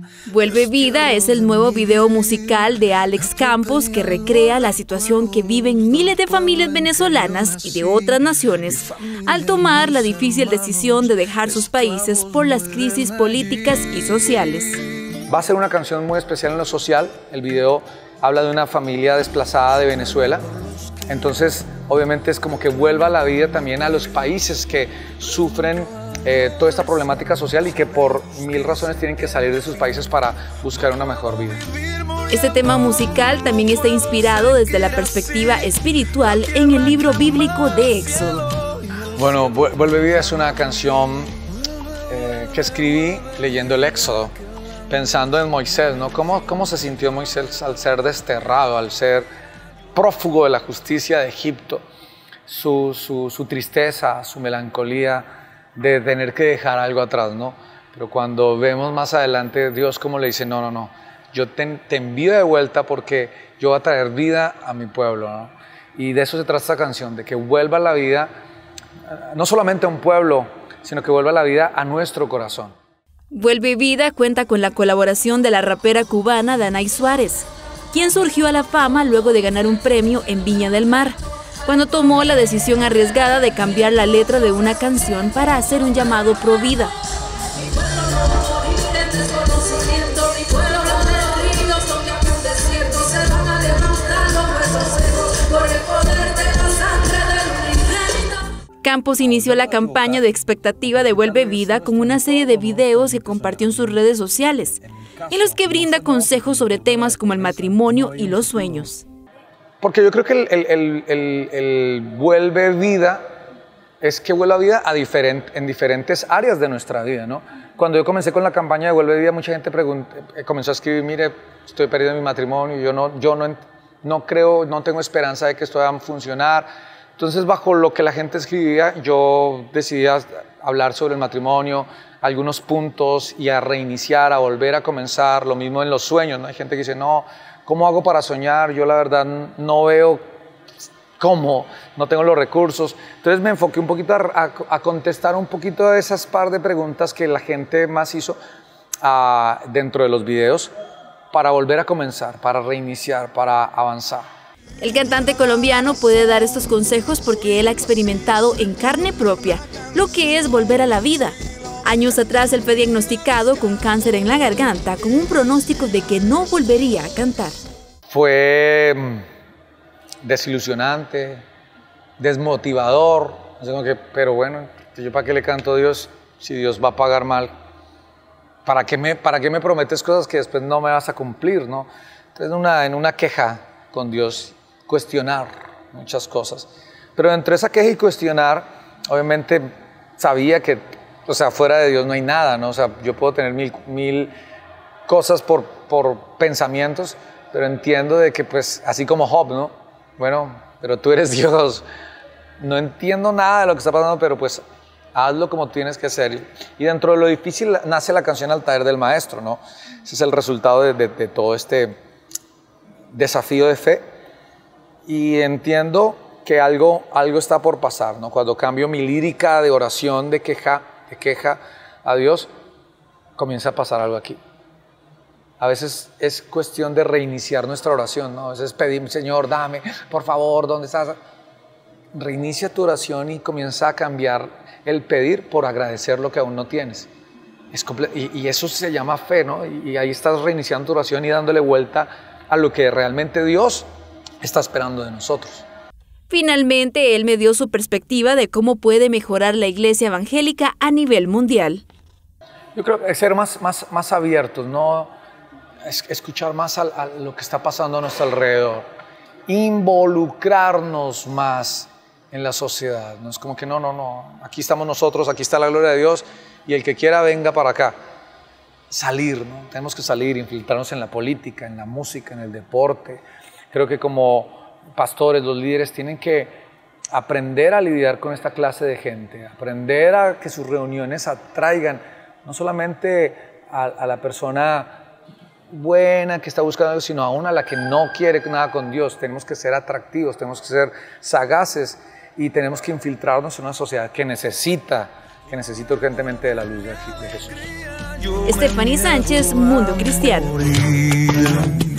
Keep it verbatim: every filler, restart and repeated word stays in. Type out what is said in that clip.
Vuelve Vida es el nuevo video musical de Alex Campos que recrea la situación que viven miles de familias venezolanas y de otras naciones al tomar la difícil decisión de dejar sus países por las crisis políticas y sociales. Va a ser una canción muy especial en lo social. El video habla de una familia desplazada de Venezuela. Entonces, obviamente es como que vuelva la vida también a los países que sufren eh, toda esta problemática social y que por mil razones tienen que salir de sus países para buscar una mejor vida. Este tema musical también está inspirado desde la perspectiva espiritual en el libro bíblico de Éxodo. Bueno, Vuelve Vida es una canción eh, que escribí leyendo el Éxodo, pensando en Moisés, ¿no? ¿Cómo, cómo se sintió Moisés al ser desterrado, al ser prófugo de la justicia de Egipto? Su, su, su tristeza, su melancolía de tener que dejar algo atrás, ¿no? Pero cuando vemos más adelante, Dios como le dice, no, no, no, yo te, te envío de vuelta porque yo voy a traer vida a mi pueblo, ¿no? Y de eso se trata esta canción, de que vuelva la vida, no solamente a un pueblo, sino que vuelva la vida a nuestro corazón. Vuelve Vida cuenta con la colaboración de la rapera cubana Danay Suárez, quien surgió a la fama luego de ganar un premio en Viña del Mar, cuando tomó la decisión arriesgada de cambiar la letra de una canción para hacer un llamado pro vida. Campos inició la campaña de expectativa de Vuelve Vida con una serie de videos que compartió en sus redes sociales, en los que brinda consejos sobre temas como el matrimonio y los sueños. Porque yo creo que el, el, el, el, el Vuelve Vida es que vuelva vida a diferent, en diferentes áreas de nuestra vida, ¿no? Cuando yo comencé con la campaña de Vuelve Vida, mucha gente preguntó, comenzó a escribir, mire, estoy perdido en mi matrimonio, yo no, yo no, no creo, no tengo esperanza de que esto vaya a funcionar. Entonces, bajo lo que la gente escribía, yo decidí hablar sobre el matrimonio, algunos puntos y a reiniciar, a volver a comenzar, lo mismo en los sueños, ¿no? Hay gente que dice, no, ¿cómo hago para soñar? Yo la verdad no veo cómo, no tengo los recursos. Entonces me enfoqué un poquito a, a, a contestar un poquito de esas par de preguntas que la gente más hizo uh, dentro de los videos para volver a comenzar, para reiniciar, para avanzar. El cantante colombiano puede dar estos consejos porque él ha experimentado en carne propia lo que es volver a la vida. Años atrás él fue diagnosticado con cáncer en la garganta con un pronóstico de que no volvería a cantar. Fue desilusionante, desmotivador, pero bueno, ¿yo para qué le canto a Dios si Dios va a pagar mal? ¿Para qué me, para qué me prometes cosas que después no me vas a cumplir, ¿no? Entonces en una, en una queja con Dios, cuestionar muchas cosas. Pero entre esa queja y cuestionar, obviamente sabía que, o sea, fuera de Dios no hay nada, ¿no? O sea, yo puedo tener mil, mil cosas por, por pensamientos, pero entiendo de que, pues, así como Job, ¿no? Bueno, pero tú eres Dios. No entiendo nada de lo que está pasando, pero pues hazlo como tienes que hacer. Y dentro de lo difícil nace la canción Al Taller del Maestro, ¿no? Ese es el resultado de, de, de todo este desafío de fe. Y entiendo que algo, algo está por pasar, ¿no? Cuando cambio mi lírica de oración, de queja, de queja a Dios, comienza a pasar algo aquí. A veces es cuestión de reiniciar nuestra oración, ¿no? A veces pedir, Señor, dame, por favor, ¿dónde estás? Reinicia tu oración y comienza a cambiar el pedir por agradecer lo que aún no tienes. Es y, y eso se llama fe, ¿no? Y, y ahí estás reiniciando tu oración y dándole vuelta a lo que realmente Dios está esperando de nosotros. Finalmente, él me dio su perspectiva de cómo puede mejorar la iglesia evangélica a nivel mundial. Yo creo que ser más, más, más abiertos, no escuchar más a, a lo que está pasando a nuestro alrededor, involucrarnos más en la sociedad. No es como que no, no, no, aquí estamos nosotros, aquí está la gloria de Dios y el que quiera venga para acá. Salir, ¿no? Tenemos que salir, infiltrarnos en la política, en la música, en el deporte. Creo que como pastores, los líderes tienen que aprender a lidiar con esta clase de gente, aprender a que sus reuniones atraigan no solamente a, a la persona buena que está buscando algo, sino aún a la que no quiere nada con Dios. Tenemos que ser atractivos, tenemos que ser sagaces y tenemos que infiltrarnos en una sociedad que necesita, que necesita urgentemente de la luz de Jesús. Estefanía Sánchez, Mundo Cristiano.